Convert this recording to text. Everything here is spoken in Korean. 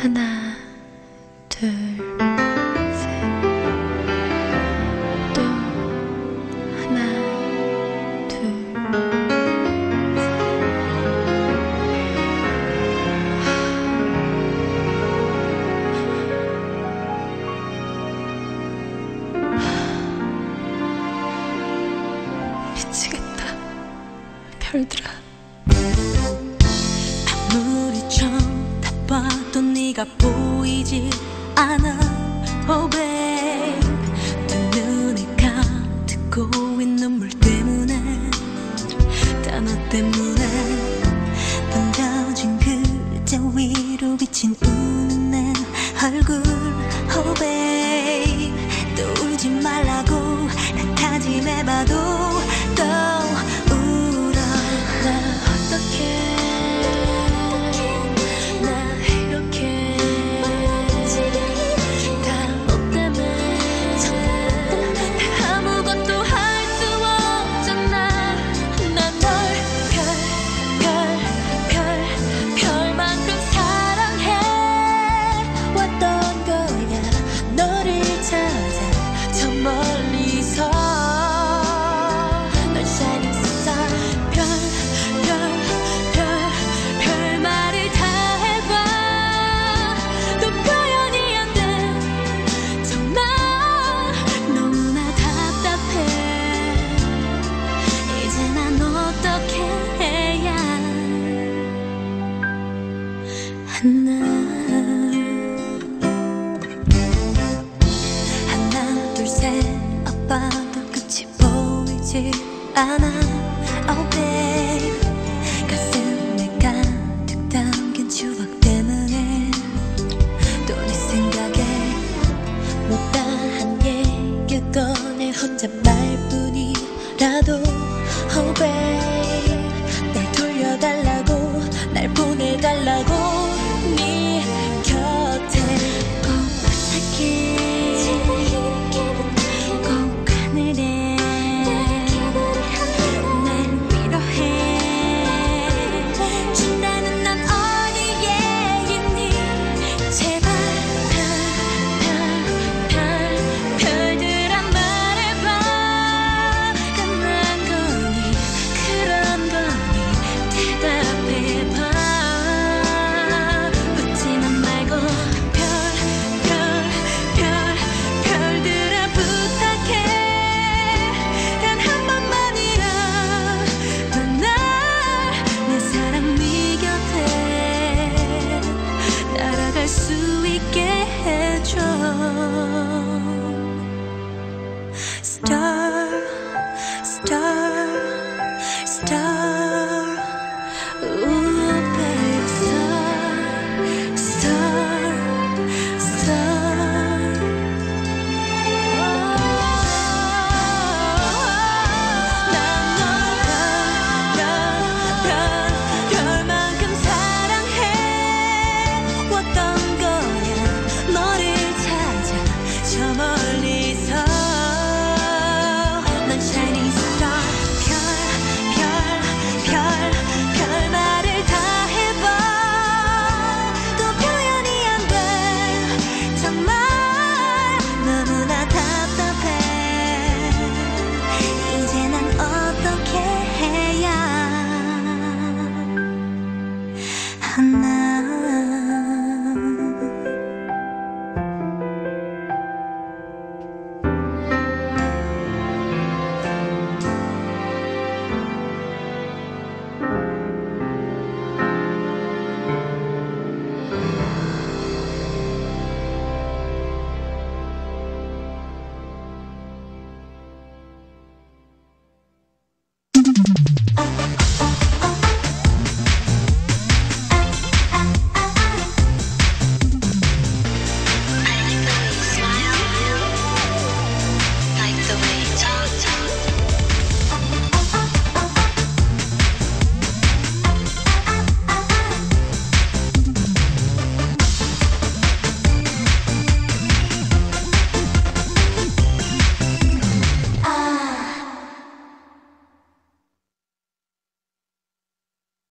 하나, 둘, 셋. 또 하나, 둘, 셋. 미치겠다. 별들아. 아무리 쳐다봐도 네가 보이지 않아. Oh babe, 두 눈에 가득 고인 눈물 때문에, 다 너 때문에 던져진 그저 위로 비친 우는 내 얼굴. Oh babe, 또 울지 말라고 난 다짐해봐도 또 울어. 나 어떡해. 하나 둘 셋 아빠도 끝이 보이지 않아. Oh babe, 가슴에 가득 담긴 추억 때문에 또 네 생각에 못다한 얘기를 꺼내 혼자 말뿐이라도. Oh babe, 날 돌려달라고 날 보내달라고 네 곁에 꼭 부탁해. 꼭 하늘에 날 위로해 준다는 넌 어디에 있니. 제발 별들아 말해봐. 끝난 거니 그런 거니 대답해봐. 웃지만 말고 별들아 부탁해. 단 한 번만이라 넌 날 내 사랑 네 곁에 날아갈 수 있게 해줘. Star, star, star.